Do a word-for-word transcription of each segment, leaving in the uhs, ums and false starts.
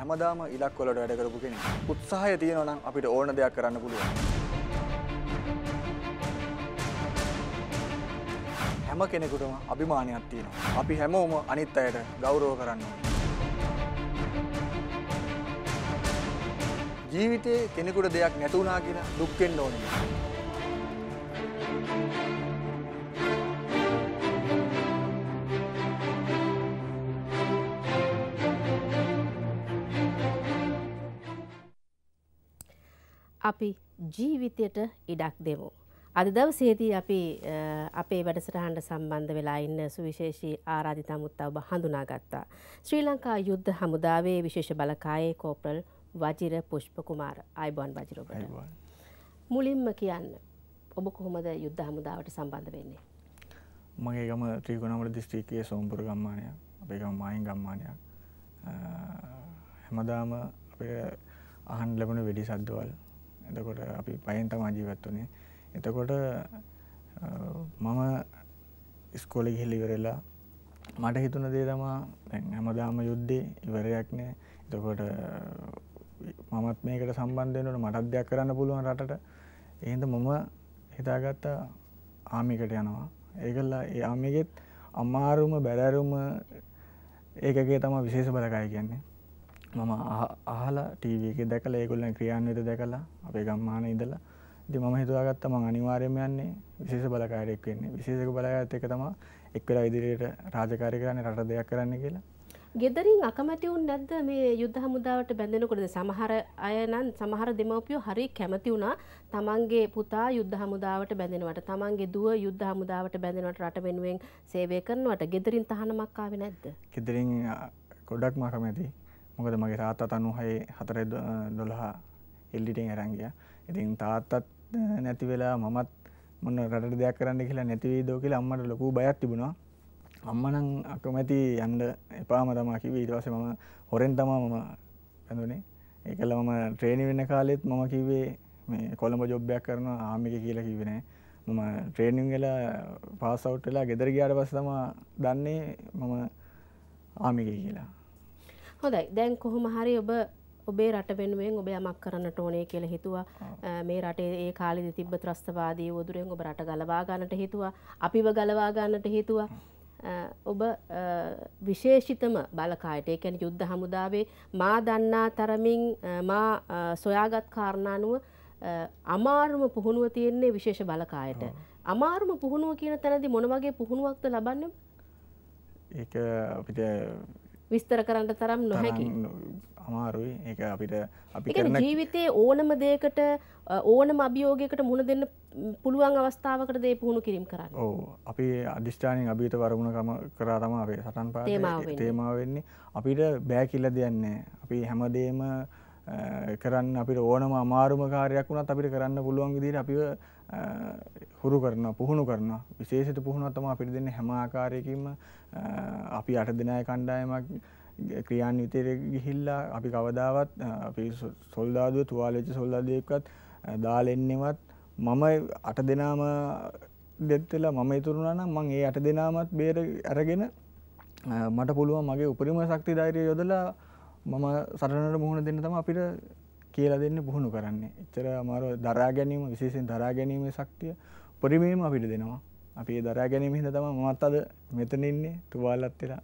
හැමදාම ඉලක්ක වලට වැඩ කරපු කෙනෙක්. උත්සාහය තියෙනවා නම් අපිට ඕන දෙයක් කරන්න පුළුවන්. හැම කෙනෙකුටම අභිමානයක් තියෙනවා. අපි හැමෝම අනිත් අයට ගෞරව කරන්න ඕනේ. ජීවිතේ කෙනෙකුට දෙයක් නැති වුණා කියලා දුක් වෙන්න ඕනේ. අපි ජීවිතයට ඉඩක් දෙමු. අද දවසේදී අපි අපේ වැඩසටහනට සම්බන්ධ වෙලා ඉන්න සුවිශේෂී ආරාධිත අමුත්තා ඔබ හඳුනාගත්තා. ශ්‍රී ලංකා යුද්ධ හමුදාවේ විශේෂ බලකායේ කෝප්‍රල් වජිර පුෂ්ප කුමාර. ආයුබෝවන් වජිර ඔබට. මුලින්ම කියන්න ඔබ කොහොමද යුද්ධ හමුදාවට සම්බන්ධ වෙන්නේ? මගේ ගම ත්‍රිකුණාමල දිස්ත්‍රික්කයේ සෝම්පුර ගම්මානයක්. අපේ ගම මායින් ගම්මානයක්. හැමදාම අපේ අහන්න ලැබුණ වෙඩි සද්දවල්. එතකොට අපි පහෙන් තමයි ජීවත් වුණේ. එතකොට මම ඉස්කෝලේ ගිහිල්ලා ඉවරලා මට හිතුණ දේ තමයි දැන් හැමදාම යුද්ධේ ඉවරයක් නෑ. එතකොට මමත් මේකට සම්බන්ධ වෙන්න ඕන, මටත් දෙයක් කරන්න පුළුවන් රටට. ඒ හින්දා මම හිතාගත්තා ආමිකට යනවා. ඒකලා ඒ ආමිගෙත් අමාරුම බැලරුම ඒකකේ තමයි විශේෂ බලකාය කියන්නේ. මම අහලා ටීවී එකේ දැකලා ඒගොල්ලන් ක්‍රියාන්විත දැකලා අපේ ගම්මානේ ඉඳලා ඉතින් මම හිතුවාගත්තා මම අනිවාර්යයෙන්ම යන්නේ විශේෂ බලකායට එක් වෙන්නේ. විශේෂ බලකායත් එක්ක තමයි එක් වෙලා ඉදිරියට රාජකාරී කරන්නේ, රට දෙයක් කරන්න කියලා. ගෙදරින් අකමැති වුණ නැද්ද මේ යුද්ධ හමුදාවට බැඳෙනකොට? සමහර අය නම් සමහර දෙමව්පියෝ හරි කැමති වුණා තමන්ගේ පුතා යුද්ධ හමුදාවට බැඳෙනවට, තමන්ගේ දුව යුද්ධ හමුදාවට බැඳෙනවට, රට වෙනුවෙන් සේවය කරනවට. ගෙදරින් තහනමක් ආවේ නැද්ද? ගෙදරින් ගොඩක්ම අකමැති. මොකද මගේ තාත්තා තනුහේ හතර දොළහ එල්ලිටින් අරන් ගියා. ඉතින් තාත්තත් නැති වෙලා මමත් මොන රටට දෙයක් කරන්න කියලා නැති වෙයිද කියලා අම්මට ලොකු බයක් තිබුණා. අම්මා නම් අකමැති යන්න එපාම තමයි කිව්වේ. ඊට පස්සේ මම හොරෙන් තමයි මම බැඳුනේ. ඒකල මම ට්‍රේනින් වෙන කාලෙත් මම කිව්වේ මේ කොළඹ ජොබ් එකක් කරනවා ආම් එකේ කියලා කිව්වේ නෑ. මම ට්‍රේනින් වෙලා පාස් අවුට් වෙලා ගෙදර ගියාට පස්සේ තමයි දන්නේ මම ආම් එකේ කියලා. හොඳයි. දැන් කොහොම හරි ඔබ ඔබේ රට වෙනුවෙන් ඔබ යමක් කරන්නට ඕනේ කියලා හිතුවා. මේ රටේ ඒ කාලෙදි තිබ්බ ත්‍රස්තවාදී වදුරෙන් ඔබ රට ගලවා ගන්නට හිතුවා. අපිව ගලවා ගන්නට හිතුවා. ඔබ විශේෂිතම බලකායට, ඒ කියන්නේ යුද්ධ හමුදාවේ මා දන්නා තරමින් මා සොයාගත් කාරණා අනුව අමාරුම පුහුණුව තියෙන්නේ විශේෂ බලකායට. අමාරුම පුහුණුව කියන තැනදී මොන වගේ පුහුණුවක්ද ලබන්නේ? ඒක අපිට විස්තර කරන්න තරම් නොහැකි. අමාරුයි. ඒක අපිට අපි කරන ජීවිතයේ ඕනම දෙයකට ඕනම අභියෝගයකට මුහුණ දෙන්න පුළුවන් අවස්ථාවකට දේ පුහුණු කිරීම කරන්න. ඔව්. අපි අදිෂ්ඨානින් අභියත වරමුණ කරා තමයි අපේ සටන් පාඩේ තේමාව වෙන්නේ. අපිට බෑ කියලා දෙයක් නැහැ. අපි හැමදේම කරන්න අපිට ඕනම අමාරුම කාර්යයක් වුණත් අපිට කරන්න පුළුවන් විදිහට අපිව හුරු කරනවා, පුහුණු කරනවා. විශේෂිත පුහුණුවක් තමයි අපිට දෙන්නේ හැම ආකාරයකින්ම. අපි අට දිනයි කණ්ඩායමක් ක්‍රියාන්විතයට ගිහිල්ලා අපි කවදාවත් අපි සොල්දාදුව තුවාල වෙච්ච සොල්දාදුවෙක්වත් දාලා එන්නේවත් මම අට දෙනාම දෙත් වෙලා මම ඉතුරු වුණා නම් මම ඒ අට දෙනාමත් බේර අරගෙන මට පුළුවන් මගේ උපරිම ශක්ති ධෛර්යය යොදලා මම සටනට මුහුණ දෙන්න තමයි අපිට කියලා දෙන්නේ, පුහුණු කරන්නේ. එච්චර අමාරු දරා ගැනීම, විශේෂයෙන් දරා ගැනීමේ ශක්තිය උපරිමයෙන්ම අපිට දෙනවා. අපි ඒ දරා ගැනීම හින්දා තමයි මමත් අද මෙතන ඉන්නේ තුවාලත් වෙලා.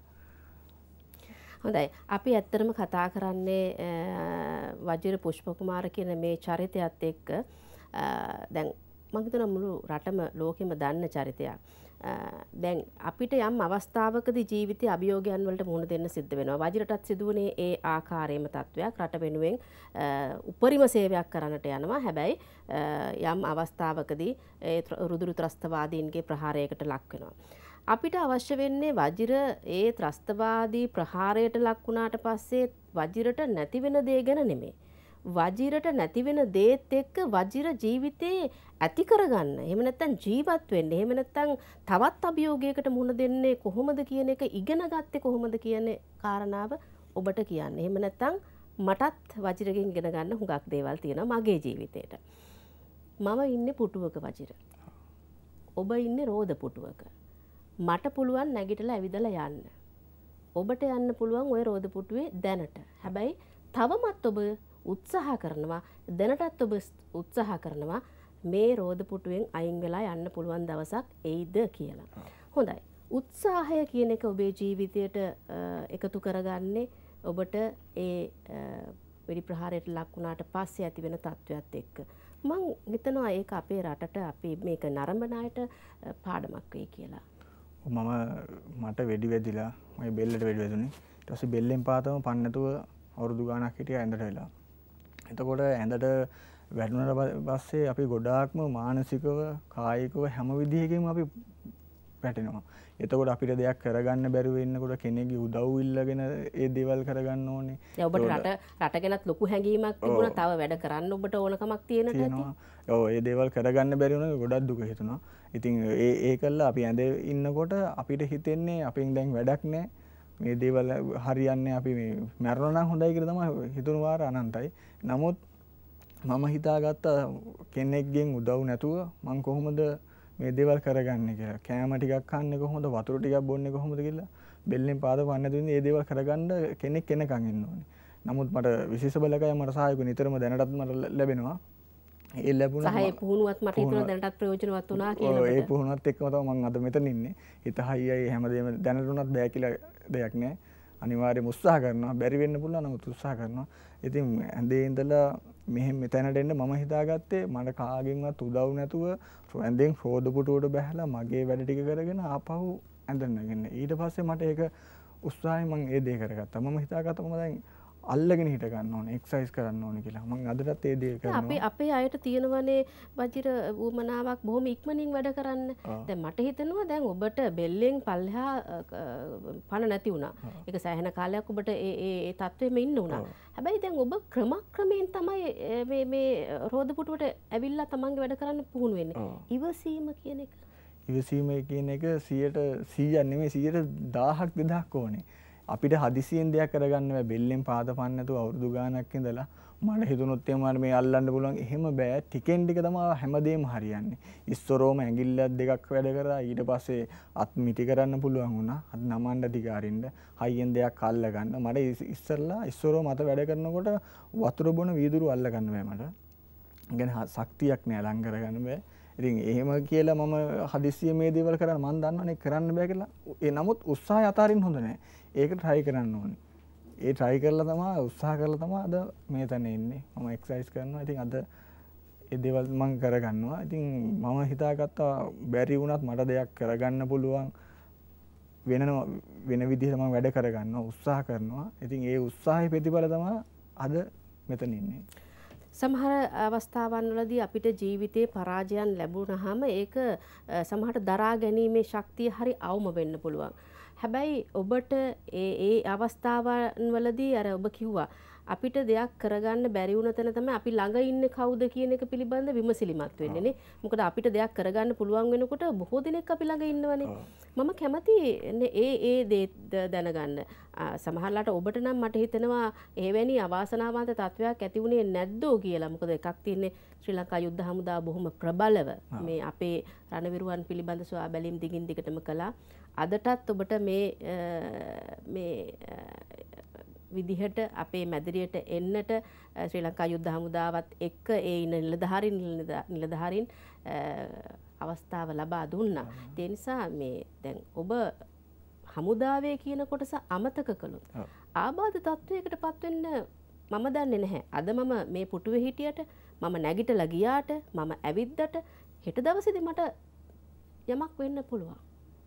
හොඳයි. අපි ඇත්තටම කතා කරන්නේ වජිර පුෂ්ප කුමාර කියන මේ චරිතයත් එක්ක. දැන් මම හිතනවා මුළු රටම ලෝකෙම දන්න චරිතයක්. දැන් අපිට යම් අවස්ථාවකදී ජීවිතයේ අභියෝගයන් වලට මුහුණ දෙන්න සිද්ධ වෙනවා. වජිරටත් සිදුවුනේ ඒ ආකාරයේම තත්වයක්. රට වෙනුවෙන් උපරිම සේවයක් කරන්නට යනවා. හැබැයි යම් අවස්ථාවකදී ඒ රුදුරු ත්‍රස්තවාදීන්ගේ ප්‍රහාරයකට ලක් වෙනවා. අපිට අවශ්‍ය වෙන්නේ වජිර ඒ ත්‍රස්තවාදී ප්‍රහාරයට ලක් වුණාට පස්සේ වජිරට නැති වෙන දේ ගැන නෙමෙයි. වජිරට නැති වෙන දේත් එක්ක වජිර ජීවිතේ ඇති කරගන්න. එහෙම නැත්නම් ජීවත් වෙන්න. එහෙම නැත්නම් තවත් අභියෝගයකට මුහුණ දෙන්නේ කොහොමද කියන එක ඉගෙන ගත්තේ කොහොමද කියන කාරණාව ඔබට කියන්න. එහෙම නැත්නම් මටත් වජිරගෙන් ඉගෙන ගන්න හුඟක් දේවල් තියෙනවා මගේ ජීවිතේට. මම ඉන්නේ පුටුවක වජිර. ඔබ ඉන්නේ රෝද පුටුවක. මට පුළුවන් නැගිටලා ඇවිදලා යන්න. ඔබට යන්න පුළුවන් ওই රෝද පුටුවේ දැනට. හැබැයි තවමත් ඔබ උත්සාහ කරනවා දැනටත් ඔබ උත්සාහ කරනවා මේ රෝද පුටුවෙන් අයින් වෙලා යන්න පුළුවන් දවසක් එයිද කියලා. හොඳයි. උත්සාහය කියන එක ඔබේ ජීවිතයට එකතු කරගන්නේ ඔබට ඒ වෙඩි ප්‍රහාරයට ලක් වුණාට පස්සේ ඇති වෙන තත්ත්වයක් එක්ක. මං හිතනවා ඒක අපේ රටට අපි මේක නරඹන අයට පාඩමක් වෙයි කියලා. මම මට වෙඩි වැදිලා මගේ බෙල්ලට වෙඩි වැදුනේ. ඊට පස්සේ බෙල්ලෙන් පාතම පන්න නැතුව අවුරුදු ගාණක් හිටියා ඇඳට වෙලා. එතකොට ඇඳට වැටුණාට පස්සේ අපි ගොඩාක්ම මානසිකව කායිකව හැම විදිහකින්ම අපි වැටෙනවා. එතකොට අපිට දෙයක් කරගන්න බැරුව ඉන්නකොට කෙනෙක්ගේ උදව් ඉල්ලගෙන ඒ දේවල් කරගන්න ඕනේ. දැන් ඔබට රට රට ගැනත් ලොකු හැඟීමක් තිබුණා. තව වැඩ කරන්න ඔබට ඕනකමක් තියෙන නැති. ඔව් ඒ දේවල් කරගන්න බැරි වුණා ගොඩක් දුක හිතුණා. ඉතින් ඒ ඒකල්ලා අපි ඇඳේ ඉන්නකොට අපිට හිතෙන්නේ අපෙන් දැන් වැඩක් නැහැ. මේ දේවල් හරියන්නේ අපි මේ මැරෙනවා නම් හොඳයි කියලා තමයි හිතුණු වාර අනන්තයි. නමුත් මම හිතාගත්ත කෙනෙක්ගෙන් උදව් නැතුව මම කොහොමද මේ දේවල් කරගන්නේ කියලා. කෑම ටිකක් කන්නේ කොහොමද, වතුර ටිකක් බොන්නේ කොහොමද කියලා බෙල්ලෙන් පාද පන්න නැතුව ඉන්නේ. මේ දේවල් කරගන්න කෙනෙක් කෙනකන් ඉන්න ඕනේ. නමුත් මට විශේෂ බලකය මට සහායක නිතරම දැනටත් මට ලැබෙනවා. ඒ ලැබුණා සහාය පුහුණුවත් මට හිතෙනවා දැනටත් ප්‍රයෝජනවත් වුණා කියලා. ඔව් ඒ පුහුණුවත් එක්කම තමයි මම අද මෙතන ඉන්නේ. හිත හයියයි හැමදේම දැනටුණත් බෑ කියලා දෙයක් නැහැ. අනිවාර්යයෙන්ම උත්සාහ කරනවා. බැරි වෙන්න පුළුවන් නමුත් උත්සාහ කරනවා. ඉතින් ඇඳේ ඉඳලා මෙහෙම මෙතනට එන්න මම හිතාගත්තේ මට කාගෙන්වත් උදව් නැතුව ඇඳෙන් රෝද පුටුවට බැහැලා මගේ වැඩ ටික කරගෙන ආපහු ඇඳ නැගින්න. ඊට පස්සේ මට ඒක උත්සාහයෙන් මම ඒ දේ කරගත්තා. මම හිතාගත්තා මම දැන් අල්ලගෙන හිට ගන්න ඕනේ, එක්සර්සයිස් කරන්න ඕනේ කියලා. මම අදටත් ඒ දේ කරනවා. අපි අපේ අයට තියෙනවනේ වජිර උමනාවක් බොහොම ඉක්මනින් වැඩ කරන්න. දැන් මට හිතෙනවා දැන් ඔබට බෙල්ලෙන් පල්ලෙහා පණ නැති වුණා. ඒක සෑහෙන කාලයක් ඔබට ඒ ඒ ඒ තත්ත්වෙම ඉන්න වුණා. හැබැයි දැන් ඔබ ක්‍රමක්‍රමයෙන් තමයි මේ මේ රෝද පුටුවට ඇවිල්ලා තමන්ගේ වැඩ කරන්න පුහුණු වෙන්නේ. ඉවසීම කියන එක. ඉවසීම කියන එක සියයට සීයක් නෙමෙයි සියයට දහයක් දෙදහක් ඕනේ. අපිට හදිසියෙන් දෙයක් කරගන්න බෑ. බෙල්ලෙන් පාද පන්න නැතුව අවුරුදු ගාණක් ඉඳලා මට හිතුනොත් එහෙම මට මේ අල්ලන්න පුළුවන් එහෙම බෑ. ටිකෙන් ටික තමයි හැමදේම හරියන්නේ. ඉස්සරෝම ඇඟිල්ලක් දෙකක් වැඩ කරා ඊට පස්සේ අත් මිටි කරන්න පුළුවන් වුණා. අත් නමන්න ටික අරින්න හයියෙන් දෙයක් අල්ල ගන්න. මට ඉස්සරලා ඉස්සරෝ මත වැඩ කරනකොට වතුර බොන වීදුරු අල්ල ගන්න බෑ මට. ඒ කියන්නේ ශක්තියක් නෑ ලං කරගන්න බෑ. ඉතින් එහෙම කියලා මම හදිස්සිය මේ දේවල් කරා මම දන්නවනේ කරන්න බෑ කියලා. ඒ නමුත් උත්සාහය අතාරින්න හොඳ නෑ. ඒක try කරන්න ඕනේ. ඒ try කරලා තමයි උත්සාහ කරලා තමයි අද මේ තැන ඉන්නේ. මම එක්සර්සයිස් කරනවා. ඉතින් අද ඒ දේවල් මම කරගන්නවා. ඉතින් මම හිතාගත්තා බැරි වුණත් මට දෙයක් කරගන්න පුළුවන් වෙන වෙන විදිහට මම වැඩ කරගන්නවා. උත්සාහ කරනවා. ඉතින් ඒ උත්සාහයේ ප්‍රතිඵල තමයි අද මෙතන ඉන්නේ. සමහර අවස්ථාවන් වලදී අපිට ජීවිතේ පරාජයන් ලැබුණාම ඒක සමහරට දරා ගැනීමේ ශක්තිය හරි අවම වෙන්න පුළුවන්. හැබැයි ඔබට ඒ ඒ අවස්ථාවන් වලදී අර ඔබ කිව්වා අපිට දෙයක් කරගන්න බැරි වුණ තැන තමයි අපි ළඟ ඉන්නේ කවුද කියන එක පිළිබඳ විමසිලිමත් වෙන්නේ නේ. මොකද අපිට දෙයක් කරගන්න පුළුවන් වෙනකොට බොහෝ දෙනෙක් අපි ළඟ ඉන්නවනේ. මම කැමති ඒ ඒ දේ දැනගන්න. සමහරලාට ඔබට නම් මට හිතෙනවා එවැනි අවාසනාවන්ත තත්වයක් ඇති වුණේ නැද්දෝ කියලා. මොකද එකක් තියෙන්නේ ශ්‍රී ලංකා යුද්ධ හමුදාව බොහොම ප්‍රබලව මේ අපේ රණවිරුවන් පිළිබඳ සොයා බැලීම් දිගින් දිගටම කළා. අදටත් ඔබට මේ මේ විදිහට අපේ මැදිරියට එන්නට ශ්‍රී ලංකා යුද්ධ හමුදාවත් එක්ක ඒ ඉන්න නිලධාරීන් නිලධාරීන් අවස්ථාව ලබා දුන්නා. ඒ නිසා මේ දැන් ඔබ හමුදාවේ කියන කොටස අමතක කළොත් ආබාධ තත්වයකට පත් වෙන්න මම දන්නේ නැහැ. අද මම මේ පුටුවේ හිටියට මම නැගිටලා ගියාට මම ඇවිද්දට හෙට දවසේදී මට යමක් වෙන්න පුළුවන්.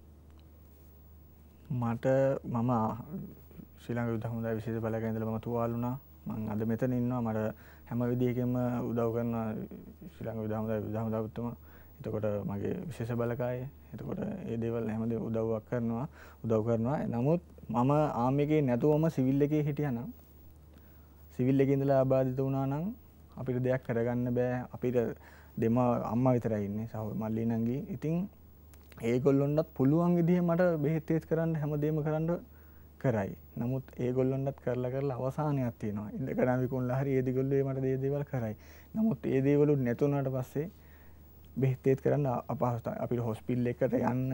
මට මම ශ්‍රී ලංකා යුද්ධ හමුදාවේ විශේෂ බලකයෙන් ඉඳලා මම තුවාල වුණා. මම අද මෙතන ඉන්නවා. මට හැම විදිහකින්ම උදව් කරන ශ්‍රී ලංකා යුද්ධ හමුදාවේ යුද්ධ හමුදාවතුමා. එතකොට මගේ විශේෂ බලකාය. එතකොට මේ දේවල් හැමදේම උදව්වක් කරනවා. උදව් කරනවා. නමුත් මම ආර්මි එකේ නැතුවම සිවිල් එකේ හිටියා නම් සිවිල් එකේ ඉඳලා ආබාධිත වුණා නම් අපිට දෙයක් කරගන්න බෑ. අපිට දෙම අම්මා විතරයි ඉන්නේ. සහෝ මල්ලි නංගි. ඉතින් ඒගොල්ලොන්ටත් පුළුවන් විදිහේ මට බෙහෙත් තේත් කරන්න හැමදේම කරන්න කරයි. නමුත් ඒගොල්ලොන්ටත් කරලා කරලා අවසානයක් තියෙනවා. ඉඳගෙන විකුණලා හරි ඒ දිගොල්ලෝ මට මේ දේවල් කරයි. නමුත් ඒ දේවල් නැතුණාට පස්සේ බෙහෙත් තේත් කරන්න අපහසුයි. අපිට හොස්පිටල් එකට යන්න.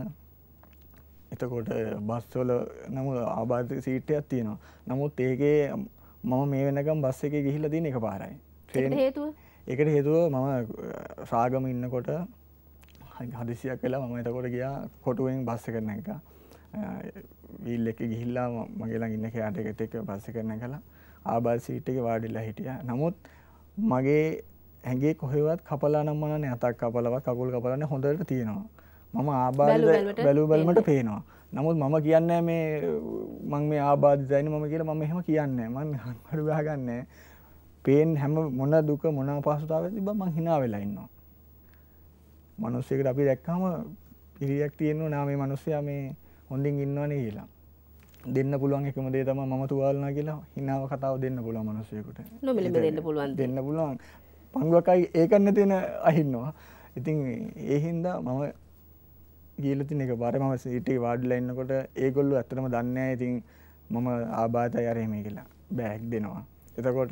එතකොට බස් වල නම් ආබාධිත සීට් එකක් තියෙනවා. නමුත් ඒකේ මම මේ වෙනකම් බස් එකේ ගිහිල්ලා තියෙන එකපාරයි. ඒකට හේතුව? ඒකට හේතුව මම රාගම ඉන්නකොට හදිසියක් වෙලා මම එතකොට ගියා කොටුවෙන් බස් එකට නැග්ගා. වීල් එකේ ගිහිල්ලා මගේ ළඟ ඉන්න කෑට එකට එක්ක බස් එකට නැගලා ආබාධ සීට් එකේ වාඩිලා හිටියා. නමුත් මගේ ඇඟේ කොහෙවත් කපලා නම් මනන්නේ අතක් කපලවත් කකුල් කපලා නැහැ හොඳට තියෙනවා. මම ආබාධ බැලු බැලමට පේනවා. නමුත් මම කියන්නේ මේ මම මේ ආබාධිතයිනේ මම කියලා මම එහෙම කියන්නේ නැහැ. මම හම්බඩු ගහගන්නේ පේන් හැම මොන දුක මොන අපහසුතාවයක් තිබ්බම මං hina වෙලා ඉන්නවා. මිනිස්සෙකුට අපි දැක්කම පිළියක් තියෙනවා නා මේ මිනිස්සයා මේ හොඳින් ඉන්නවනේ කියලා. දෙන්න පුළුවන් එකම දේ තමයි මම තුවාලනා කියලා hinaව කතාව දෙන්න පුළුවන් මිනිස්සෙකුට. නොමිලෙම දෙන්න පුළුවන්. දෙන්න පුළුවන්. පංගුවකයි ඒක නැතින අහින්නවා. ඉතින් ඒ හින්දා මම ගිහලා තින එකපාරේ මම සීට් එකේ වාඩිලා ඉන්නකොට ඒගොල්ලෝ ඇත්තටම දන්නේ නැහැ ඉතින් මම ආබාධය අර එහෙම කියලා බෑග් දෙනවා. එතකොට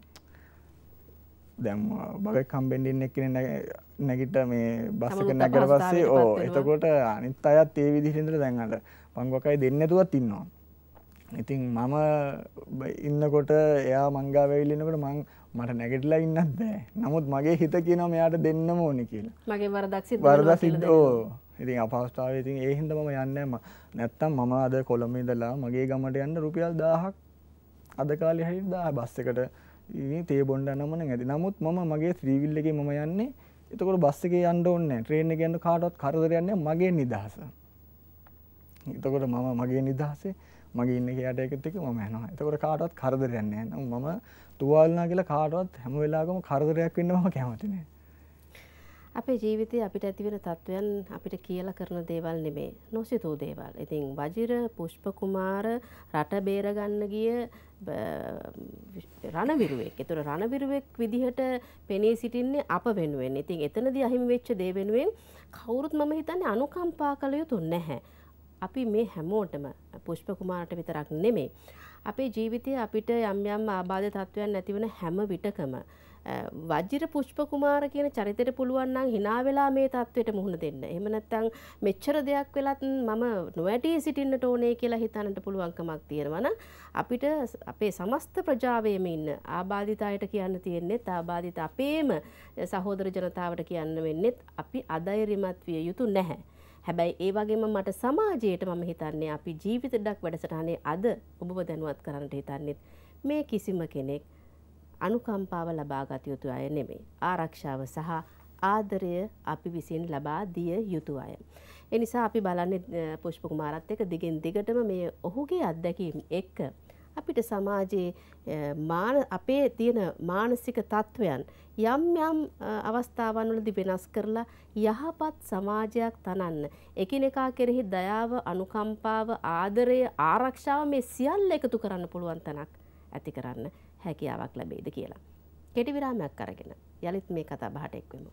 දැන් බබෙක් හම්බෙන්න ඉන්න එක්කෙනෙක් නැගිට මේ බස් එක නැගලා පස්සේ ඕ එතකොට අනිත් අයත් ඒ විදිහට ඉඳලා දැන් අර පංගුවකයි දෙන්නේ නැතුවත් ඉන්නවා. ඉතින් මම ඉන්නකොට එයා මංගා වෙවිල ඉන්නකොට මං මට නැගිටලා ඉන්නත් බෑ. නමුත් මගේ හිත කියනවා මෙයාට දෙන්නම ඕනේ කියලා. මගේ වරදක් සිද්ධ වරදක් සිද්ධ ඕ. ඉතින් අපහසුතාවය ඉතින් ඒ හින්දා මම යන්නේ නැහැ. නැත්තම් මම අද කොළඹ ඉඳලා මගේ ගමට යන්න රුපියල් දහයක් අද කාලේ හරි දහය බස් එකට ඉතින් තේ බොණ්ඩ නම නම් ඇති. නමුත් මම මගේ ත්‍රී වීල් එකේ මම යන්නේ. එතකොට බස් එකේ යන්න ඕනේ නැහැ. ට්‍රේන් එකේ යන්න කාටවත් කරදරයක් නැහැ. මගේ නිදහස. එතකොට මම මගේ නිදහසේ මගේ ඉන්න කයට එකත් එක්ක මම යනවා. එතකොට කාටවත් කරදරයක් නැහැ. මම තුවාලනා කියලා කාටවත් හැම වෙලාවකම කරදරයක් වෙන්න මම කැමති නැහැ. අපේ ජීවිතේ අපිට ඇති වෙන තත්වයන් අපිට කියලා කරන දේවල් නෙමෙයි නොසිතූ දේවල්. ඉතින් වජිර පුෂ්ප කුමාර රට බේර ගන්න ගිය රණවිරුවෙක්. ඒතර රණවිරුවෙක් විදිහට පෙනී සිටින්නේ අප වෙනුවෙන්. ඉතින් එතනදී අහිමි වෙච්ච දේ වෙනුවෙන් කවුරුත් මම හිතන්නේ අනුකම්පා කළ යුතු නැහැ. අපි මේ හැමෝටම පුෂ්ප කුමාරට විතරක් නෙමෙයි අපේ ජීවිතයේ අපිට යම් යම් ආබාධ තත්වයන් නැති වෙන හැම විටකම වජිර පුෂ්ප කුමාර කියන චරිතයට පුළුවන් නම් hina වෙලා මේ තත්වෙට මුහුණ දෙන්න. එහෙම නැත්නම් මෙච්චර දෙයක් වෙලත් මම නොවැටී සිටින්නට ඕනේ කියලා හිතන්නට පුළුවන්කමක් තියෙනවා නම් අපිට අපේ සමස්ත ප්‍රජාවේම ඉන්න ආබාධිත අයට කියන්න තියෙන්නේ ආබාධිත අපේම සහෝදර ජනතාවට කියන්න වෙන්නේ අපි අධෛර්යමත් විය යුතු නැහැ. හැබැයි ඒ වගේම මට සමාජයට මම හිතන්නේ අපි ජීවිතයක් වැඩසටහනේ අද ඔබව දැනුවත් කරන්නට හිතන්නේ මේ කිසිම කෙනෙක් අනුකම්පාව ලබා ගත යුතු අය නෙමෙයි. ආරක්ෂාව සහ ආදරය අපි විසින් ලබා දිය යුතු අය. ඒ නිසා අපි බලන්නේ පුෂ්ප කුමාරත් එක්ක දිගින් දිගටම මේ ඔහුගේ අත්දැකීම් එක්ක අපිට සමාජයේ මාන අපේ තියෙන මානසික තත්වයන් යම් යම් අවස්ථාවන් වලදී වෙනස් කරලා යහපත් සමාජයක් තනන්න එකිනෙකා කෙරෙහි දයාව අනුකම්පාව ආදරය ආරක්ෂාව මේ සියල්ල එකතු කරන්න පුළුවන් තැනක් ඇති කරන්න හැකියාවක් ලැබෙයිද කියලා. කෙටි විරාමයක් අරගෙන යලිත් මේ කතා බහට එක්වෙමු.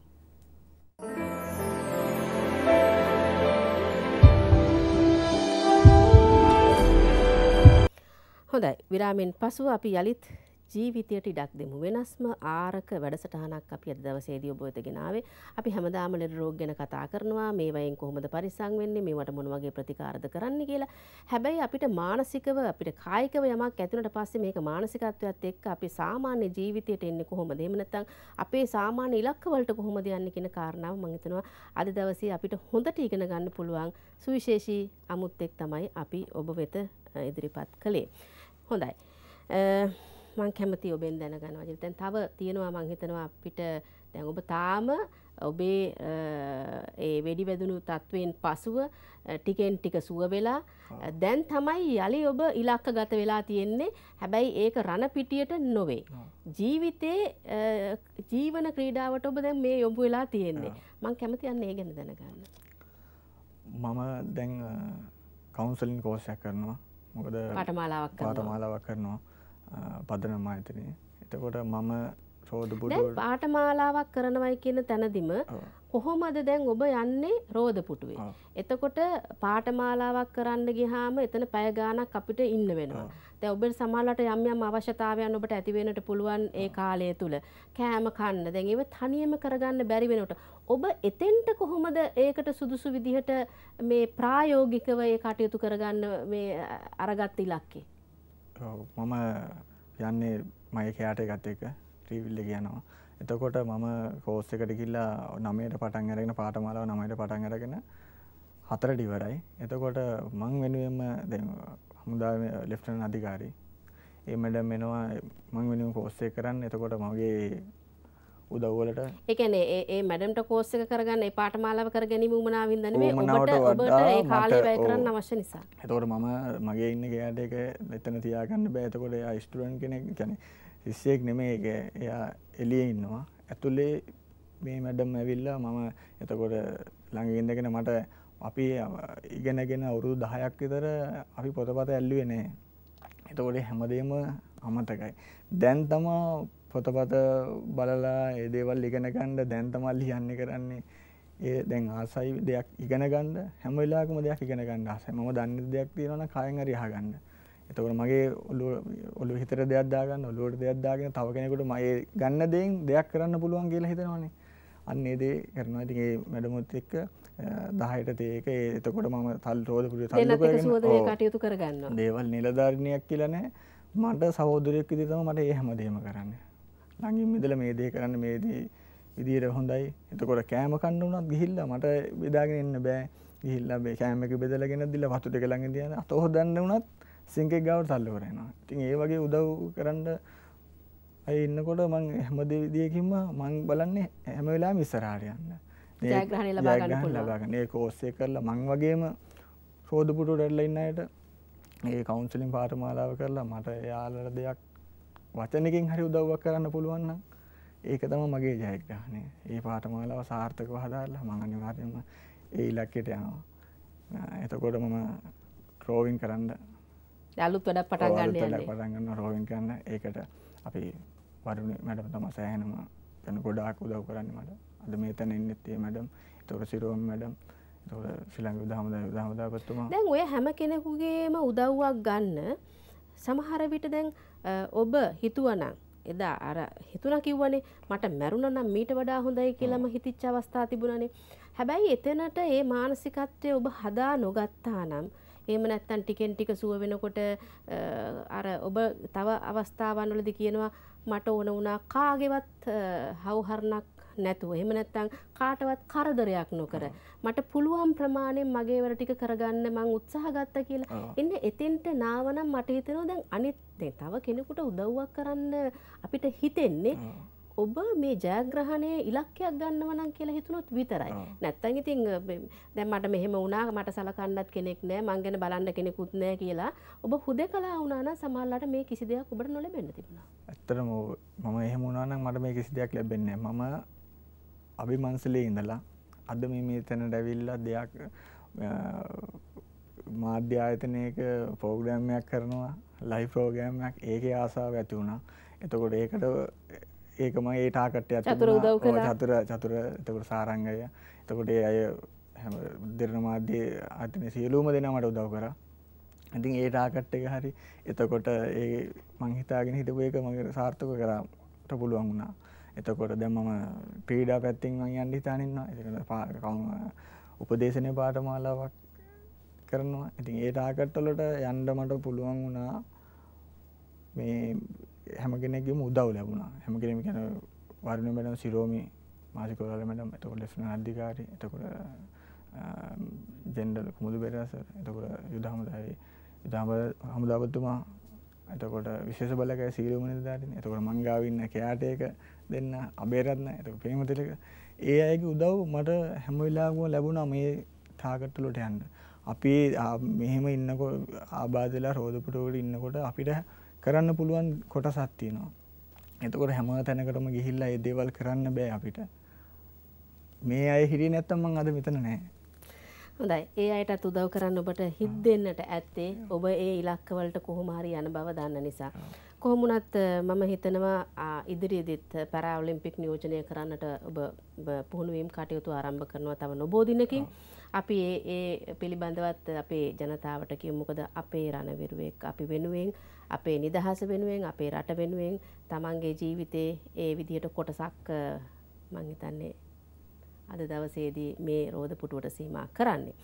හොඳයි, විරාමෙන් පසු අපි යලිත් ජීවිතයට ඉඩක් දෙමු. වෙනස්ම ආරක වැඩසටහනක් අපි අද දවසේදී ඔබ වෙත ගෙනාවේ. අපි හැමදාම ලෙඩ රෝග ගැන කතා කරනවා. මේවයින් කොහොමද පරිස්සම් වෙන්නේ? මේවට මොන වගේ ප්‍රතිකාරද කරන්න කියලා. හැබැයි අපිට මානසිකව අපිට කායිකව යමක් ඇති වුණාට පස්සේ මේක මානසිකත්වයට එක්ක අපි සාමාන්‍ය ජීවිතයට එන්නේ කොහොමද? එහෙම නැත්නම් අපේ සාමාන්‍ය ඉලක්ක වලට කොහොමද යන්නේ කියන කාරණාව මම හිතනවා අද දවසේ අපිට හොඳට ඉගෙන ගන්න පුළුවන් සුවිශේෂී අමුත්තෙක් තමයි අපි ඔබ වෙත ඉදිරිපත් කළේ. හොඳයි. මං කැමති ඔබෙන් දැනගන්නවා. දැන් තව තියෙනවා මං හිතනවා අපිට දැන් ඔබ තාම ඔබේ ඒ වෙඩි වැදුණු තත්වයෙන් පසුව ටිකෙන් ටික සුව වෙලා දැන් තමයි යලි ඔබ ඉලක්කගත වෙලා තියෙන්නේ. හැබැයි ඒක රණ පිටියට නොවේ. ජීවිතේ ජීවන ක්‍රීඩාවට ඔබ දැන් මේ යොමු වෙලා තියෙන්නේ. මං කැමති යන්නේ ඒ ගැන දැනගන්න. මම දැන් කවුන්සලින් කෝස් එකක් කරනවා. මොකද පාඨමාලාවක් කරනවා. පාඨමාලාවක් කරනවා. පදනම ආයතනයේ. එතකොට මම රෝද පුටුව දැන් පාඨමාලාවක් කරනවයි කියන තැනදිම කොහොමද දැන් ඔබ යන්නේ රෝද පුටුවේ? එතකොට පාඨමාලාවක් කරන්න ගියාම එතන පැය ගාණක් අපිට ඉන්න වෙනවා. දැන් ඔබට සමහරවිට යම් යම් අවශ්‍යතාවයන් ඔබට ඇති වෙන්නට පුළුවන් ඒ කාලය තුල. කෑම කන්න. දැන් ඒව තනියම කරගන්න බැරි වෙනකොට ඔබ එතෙන්ට කොහොමද ඒකට සුදුසු විදිහට මේ ප්‍රායෝගිකව ඒ කටයුතු කරගන්න මේ අරගත් ඉලක්කේ? මම යන්නේ මගේ කෑට එකත් එක්ක ට්‍රීවිල් එක යනවා. එතකොට මම කෝස් එකට ගිහිල්ලා නවයට පටන් අරගෙන පාඨමාලාව නවයට පටන් අරගෙන හතරට ඉවරයි. එතකොට මං වෙනුවෙන්ම දැන් හමුදාවේ ලෙෆ්ටනන්ට් අධිකාරී ඒ මැඩම් එනවා මං වෙනුවෙන් කෝස් එක කරන්න. එතකොට මගේ උදව් වලට ඒ කියන්නේ ඒ ඒ මැඩම්ට කෝස් එක කරගන්න ඒ පාඨමාලාව කර ගැනීම උමනාවින්ද නෙමෙයි ඔබට ඔබට ඒ කාලය වැය කරන්න අවශ්‍ය නිසා. එතකොට මම මගේ ඉන්න කෑට එක එතන තියාගන්න බෑ. එතකොට එයා ස්ටුඩන්ට් කෙනෙක් කියන්නේ ශිෂ්‍යයෙක් නෙමෙයි. ඒක එයා එළියේ ඉන්නවා. ඇතුලේ මේ මැඩම් ඇවිල්ලා මම එතකොට ළඟ ඉඳගෙන මට අපි ඉගෙනගෙන අවුරුදු දහයක් විතර අපි පොතපත ඇල්ලුවේ නෑ. එතකොට හැමදේම අමතකයි. දැන් තමා පොතපත බලලා ඒ දේවල් ඉගෙන ගන්න දැන් තමයි ලියන්නේ කරන්නේ. ඒ දැන් ආසයි දෙයක් ඉගෙන ගන්න හැම වෙලාවකම දෙයක් ඉගෙන ගන්න ආසයි. මම දන්නේ දෙයක් තියෙනවා නම් කයෙන් හරි අහගන්න. එතකොට මගේ ඔළුව ඔළුව හිතට දෙයක් දාගන්න ඔළුවට දෙයක් දාගෙන තව කෙනෙකුට මගේ ගන්න දෙයින් දෙයක් කරන්න පුළුවන් කියලා හිතනවනේ. අන්න ඒ දේ කරනවා. ඉතින් ඒ මැඩමුත් එක්ක දහයට තේක එතකොට මම තල් රෝදපුරේ තල්ලු කරගෙන කටයුතු කරගන්නවා. දේවල් නිලධාරිනියක් කියලා නෑ. මට සහෝදරයෙක් විදිහට තමයි මට ඒ හැමදේම කරන්නේ. ළඟින් ඉඳලා මේ දේ කරන්න මේ දේ විදියට හොඳයි. එතකොට කෑම කන්න උනත් ගිහිල්ලා මට බෙදාගෙන ඉන්න බෑ. ගිහිල්ලා මේ කෑම එක බෙදලාගෙන දීලා වතු ටික ළඟින් තියන අත හොදන්න උනත් සිංක් එක ගාවට තල්ලු කරනවා. ඉතින් ඒ වගේ උදව් කරන්න අය ඉන්නකොට මම හැම දෙයකින්ම මම බලන්නේ හැම වෙලාවෙම ඉස්සරහට යන්න. ජයග්‍රහණය ලබා ගන්න පුළුවන්. ඒ කෝස් එක කරලා මං වගේම රෝදපුටුවට ඇවිල්ලා ඉන්න අයට මේ කවුන්සලින් පාඨමාලාව කරලා මට යාළුවලා දෙයක් වචනකින් හරි උදව්වක් කරන්න පුළුවන් නම් ඒක තමයි මගේ ජයග්‍රහණය. ඒ පාඨමාලාව සාර්ථකව හදාලා මම අනිවාර්යයෙන්ම ඒ ඉලක්කයට යනවා. එතකොට මම රෝවින් කරන්න අලුත් වැඩක් පටන් ගන්න යන්නේ. පටන් ගන්න රෝවින් කරන්න. ඒකට අපි වරුණේ මැඩම් තමයි සෑහෙනම යන ගොඩාක් උදව් කරන්නේ මට. අද මෙතන ඉන්නෙත් ඒ මැඩම්. ඒතකොට සිරෝම් මැඩම්. ඒතකොට ශ්‍රී ලංකා උදාහමදාය උදාහමදාපතුමා. දැන් ඔය හැම කෙනෙකුගේම උදව්වක් ගන්න සමහර විට දැන් ඔබ හිතුවනම් එදා අර හිතුණා කිව්වනේ මට මැරුණා නම් මීට වඩා හොඳයි කියලාම හිතිච්ච අවස්ථා තිබුණානේ. හැබැයි එතනට ඒ මානසිකත්වය ඔබ හදා නොගත්තා නම් එහෙම නැත්තම් ටිකෙන් ටික සුව වෙනකොට අර ඔබ තව අවස්ථාවන් වලදී කියනවා මට ඕන වුණා කාගේවත් හවුහරණක් නැතුව එහෙම නැත්තම් කාටවත් කරදරයක් නොකර මට පුළුවන් ප්‍රමාණයෙන් මගේ වැඩ ටික කරගන්න මං උත්සාහ ගත්තා කියලා. එන්නේ එතෙන්ට නාවනම් මට හිතෙනවා දැන් අනිත් දැන් තව කෙනෙකුට උදව්වක් කරන්න අපිට හිතෙන්නේ ඔබ මේ ජයග්‍රහණයේ ඉලක්කයක් ගන්නව නම් කියලා හිතුනොත් විතරයි. නැත්තම් ඉතින් දැන් මට මෙහෙම වුණා මට සලකන්නත් කෙනෙක් නැහැ මං ගැන බලන්න කෙනෙකුත් නැහැ කියලා ඔබ හුදකලා වුණා නම් සමහරවිට මේ කිසි දෙයක් ඔබට නොලැබෙන්න තිබුණා. ඇත්තටම මම එහෙම වුණා නම් මට මේ කිසි දෙයක් ලැබෙන්නේ නැහැ. මම අභිමන්සලේ ඉඳලා අද මේ මෙතනට ඇවිල්ලා දෙයක් මාධ්‍ය ආයතනයක ප්‍රෝග්‍රෑම් එකක් කරනවා ලයිව් ප්‍රෝග්‍රෑම් එකක් ඒකේ ආසාව ඇති වුණා. එතකොට ඒකට ඒක මම ඒ ටාගට් එකක් චතුර උදව් කළා. චතුර චතුර එතකොට සාරංගය. එතකොට ඒ අය හැම දෙරණ මාධ්‍ය ආයතන සියලුම දෙනා මට උදව් කරා. ඉතින් ඒ ටාගට් එක හරි එතකොට ඒ මං හිතාගෙන හිටපු එක මම සාර්ථක කරාට පුළුවන් වුණා. එතකොට දැන් මම ක්‍රීඩා පැත්තෙන් මම යන්න හිතාන ඉන්නවා. ඒක උපදේශනීය පාඨමාලාවක් කරනවා. ඉතින් ඒ ටාගට් වලට යන්න මට පුළුවන් වුණා. මේ හැම කෙනෙක්ගේම උදව් ලැබුණා. හැම කෙනෙක්ම කියන වරුණ මැඩම් සිරෝමි මාසිකෝරාල මැඩම් එතකොට ලෙෆ්ටනන්ට් අධිකාරී එතකොට ජෙනරල් කුමුදු බෙරස එතකොට යුද හමුදාවේ යුද හමුදාපතිතුමා එතකොට විශේෂ බලකය සීලෝම නිලධාරීන් එතකොට මං ගාව ඉන්න කැට එක දෙන්න අබේරත්න එතකොට ප්‍රේමතිලක ඒ අයගේ උදව් මට හැම වෙලාවකම ලැබුණා මේ ටාගට් වලට යන්න. අපි මෙහෙම ඉන්නකොට ආබාධලා රෝදපුටුවල ඉන්නකොට අපිට කරන්න පුළුවන් කොටසක් තියෙනවා. එතකොට හැම තැනකටම ගිහිල්ලා ඒ දේවල් කරන්න බෑ අපිට. මේ අය හිටියේ නැත්තම් මං අද මෙතන නැහැ. හොඳයි. ඒ අයටත් උදව් කරන්න ඔබට හිත් දෙන්නට ඇත්තේ ඔබ ඒ ඉලක්ක වලට කොහොම හරි යන බව දන්න නිසා. කොහොම වුණත් මම හිතනවා ඉදිරියේදීත් පැරා ඔලිම්පික් නියෝජනය කරන්නට ඔබ පුහුණු වීම කටයුතු ආරම්භ කරනවා තව නොබෝ දිනකින්. අපි ඒ ඒ පිළිබඳවත් අපේ ජනතාවට කියමු. මොකද අපේ රණවිරුවෙක් අපි වෙනුවෙන් අපේ නිදහස වෙනුවෙන් අපේ රට වෙනුවෙන් තමන්ගේ ජීවිතේ ඒ විදිහට කොටසක් මං හිතන්නේ අද දවසේදී මේ රෝද පුටුවට සීමා කරන්නේ.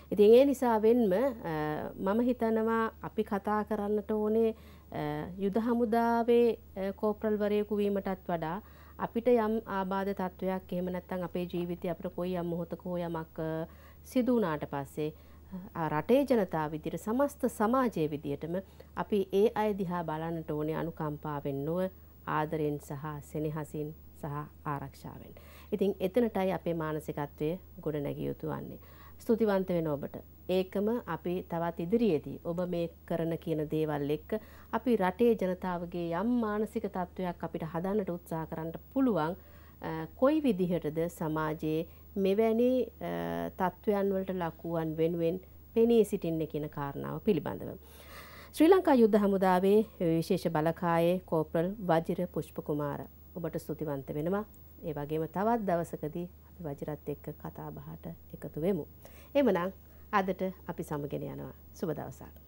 ඉතින් ඒ නිසාවෙන්ම මම හිතනවා අපි කතා කරන්නට ඕනේ යුද හමුදාවේ කෝප්‍රල්වරයෙකු වීමටත් වඩා අපිට යම් ආබාධ තත්වයක් එහෙම නැත්නම් අපේ ජීවිතේ අපිට කොයි යම් මොහොතක හෝ යමක් සිදු වුණාට පස්සේ රටේ ජනතාව විදිහට සමස්ත සමාජයේ විදිහටම අපි ඒ අය දිහා බලන්නට ඕනේ අනුකම්පාවෙන් නොව ආදරෙන් සහ සෙනෙහසින් සහ ආරක්ෂාවෙන්. ඉතින් එතනටයි අපේ මානසිකත්වය ගොඩ නැගිය යුතු වන්නේ. ස්තුතිවන්ත වෙන ඔබට. ඒකම අපි තවත් ඉදිරියේදී ඔබ මේ කරන කියන දේවල් එක්ක අපි රටේ ජනතාවගේ යම් මානසික තත්වයක් අපිට හදන්නට උත්සාහ කරන්න පුළුවන් කොයි විදිහටද සමාජයේ මෙවැනි තත්වයන් වලට ලකුවන් වෙනුවෙන් පෙනී සිටින්නේ කියන කාරණාව පිළිබඳව. ශ්‍රී ලංකා යුද්ධ හමුදාවේ විශේෂ බලකායේ කෝප්‍රල් වජිර පුෂ්පකුමාර ඔබට ස්තුතිවන්ත වෙනවා. ඒ වගේම තවත් දවසකදී අපි වජිරත් එක්ක කතා බහට එකතු වෙමු. එhmenan අදට අපි සමගෙන යනවා. සුබ දවසක්.